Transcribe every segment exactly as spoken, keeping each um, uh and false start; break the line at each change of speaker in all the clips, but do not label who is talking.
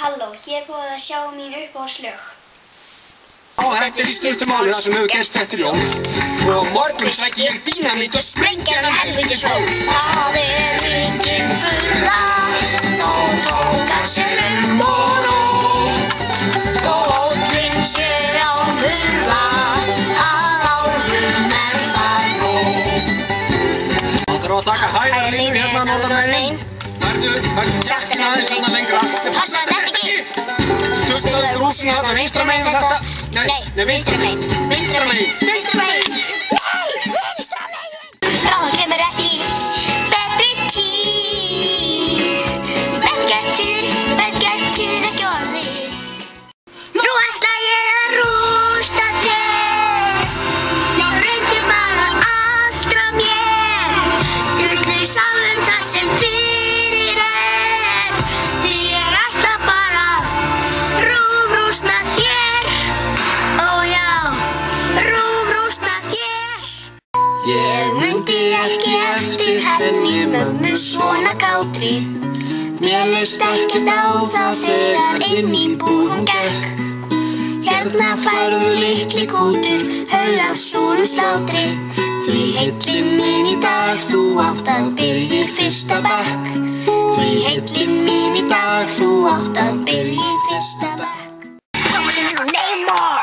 Halló, hér fóðu að sjá mín uppáhaldslög.
Og þetta er í stuttu máli það sem hefur gerst eftir jól. Og morgun sæki ég dínamít og sprengja hann helviti sól.
Það er mikil furða, þó tók hann sér um og ró. Og óllinn sé á burða, að álfum er það nóg.
Það er að taka hægri línu hérna norðan megin. Hærðu, hærðu, saktin aðeins hérna lengra.
Passa þetta ekki!
Sturtaðu rúsinu hérna vinstra megin þetta. Nei, nei, vinstra megin. Vinstra megin.
Vinstra megin! Nei, vinstra megin! Ráðum kemur ekki betri tíð. Betri tíð, betri tíð ekki orðið. Nú ætla ég að rústa þér. Já, reyndu bara allra mér. Drullu saman það sem fyrir er. Því ég ætla bara að rúfrústa þér. Ó já, rúfrústa þér. Ég mundi ekki eftir henni mömmu svona kátri. Mér leist ekkert á það þegar inn í búð hún gekk. Hérna færðu litli kútur, haug af súrum slátri. Því heillin mín í dag, þú átt að byrja í fyrsta bekk. Því heillin mín í dag, þú átt að byrja í fyrsta bekk. Neymar!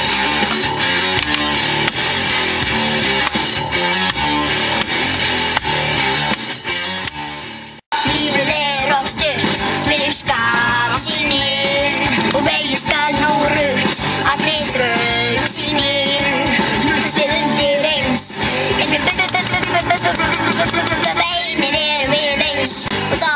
Lífið er of stutt fyrir skammsýni og vegið skal nú rutt allri þröngsýni. Hlustið undir eins, en við beinir erum við eins og það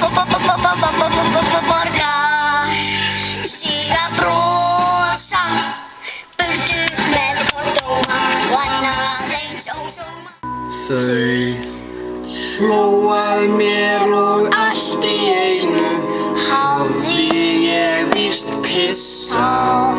borgar sig að brosa burtu með fordóma og annað eins ósóma.
Þau hlóað mér og allt í einu hafði ég víst pissað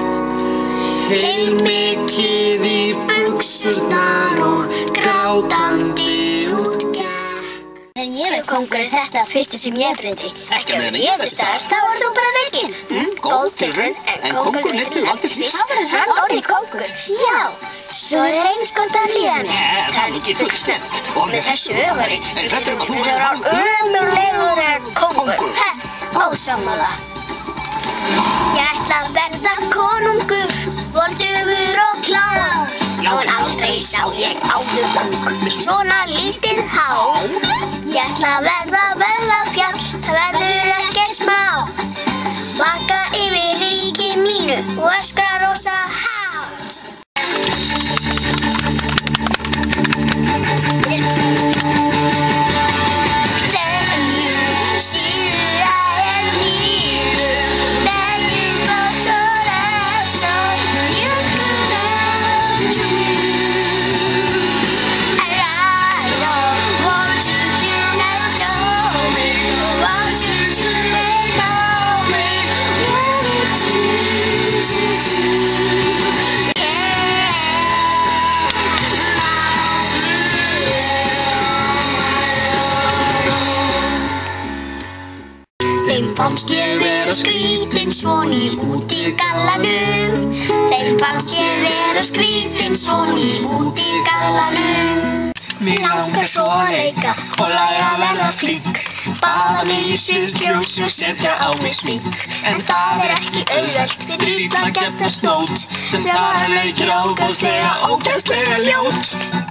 heilmikið í buxurnar og grátandi út gekk.
En ég er kóngurinn þetta fyrsti sem ég breyti. Ekki að vera étistæður, þá var þú bara reikinn. Mm, góð tilraun, en kóngurinn er aldrei fyrst. Þá verður hann orðið kóngur. Já, svo er eins gott að líða mér.
Það er ekki fullsnert.
Og með þessu ögari, það var hann ömurlegur kóngur. Hæ, ósammála. Ég ætla að verða konungur, voldugur og klár. Já, en aldrei sá ég áður kóng með svona lítið hár. Ég ætla að verða vöðvafjall, það verður ekkert smá. Vaka yfir ríki mínu og öskra rosa hátt. Þeim fannst ég vera skrýtin svoni út í gallanum. Þeim fannst ég vera skrýtin svoni út í gallanum. Mig langar svo að leika og læra að verða flink. Baða mig í sviðsljós og setja á mig smink. En það er ekki auðvelt fyrir illa gerða snót sem bara leikir ágæðslega, ógeðslega ljót.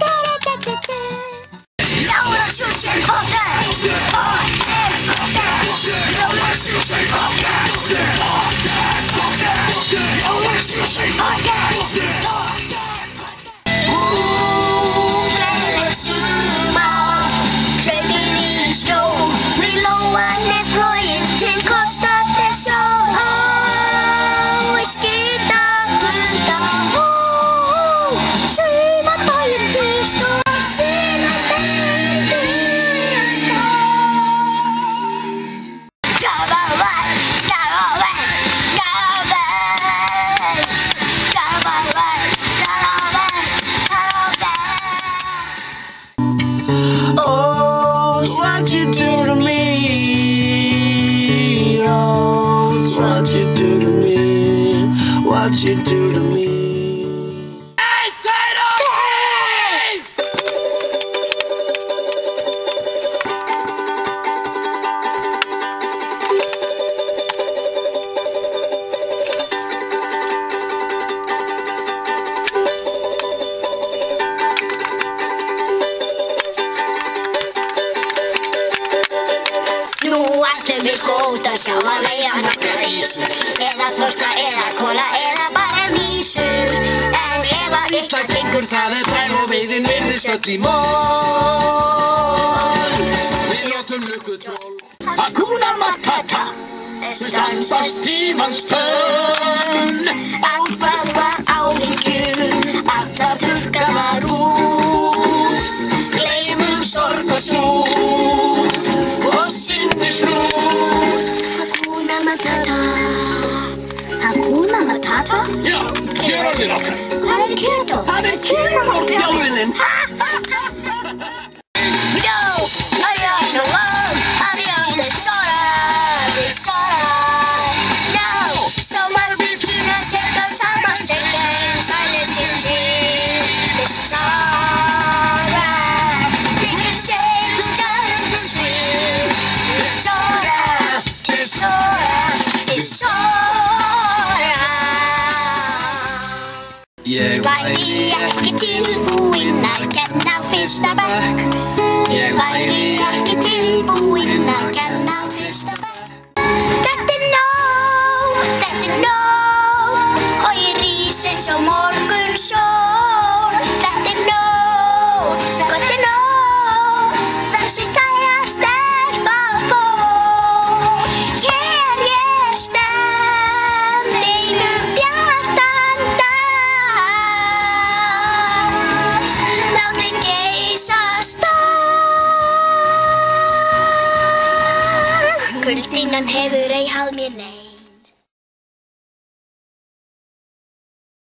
Jólasúsin potter, potter, potter. Jólasúsin potter, potter, potter. Jólasúsin potter, potter, potter. Gleðilegt sumar, hlaupið í stró. Við lóan er flogin til Costa del Sol. Í skita kulda, sumardaginn fyrst og sumardaginn fyrst. Gafavæl, gafavæl, gafavæl, gafavæl,
what you do to me. Eitt, tveir og ein!
Nú ætlum við sko út að sjá að veiða nokkrar ýsur, eða þorska, eða kola, eða bara mísur. En ef að eitthvað gengur það er bræl og veiðin virðist öll í mól. Við notum lukkutról. Hakuna Matata, stansast tímans tönn. Allt var áhyggjur, allar þurrkaðar út. Gleymum sorg og snúð og silfisrúð. Hakuna Matata. Hakuna Matata?
Já, kjörorðin okkar.
Hvað er kjötó?
Það er kjörorðin þjálfunin.
No, adiós, no, adiós, tesora, tesora. No, so my betuna cerca salva seca en silence to see tesora. Think it's safe just to swim. Tesora, tesora, tesora.
Ég
Væri ekki tilbúinn að kenna fyrsta bekk. Ég væri ekki tilbúinn að kenna fyrsta bekk. Þetta er nóg, þetta er nóg, og ég rís eins og morgunsól. Þetta er nóg, gott er nóg, þessi dæja stelpa fór. Hér ég stend einum bjartan dag, láti geisa storm. Kuldinnan hefur ei háð mér nei.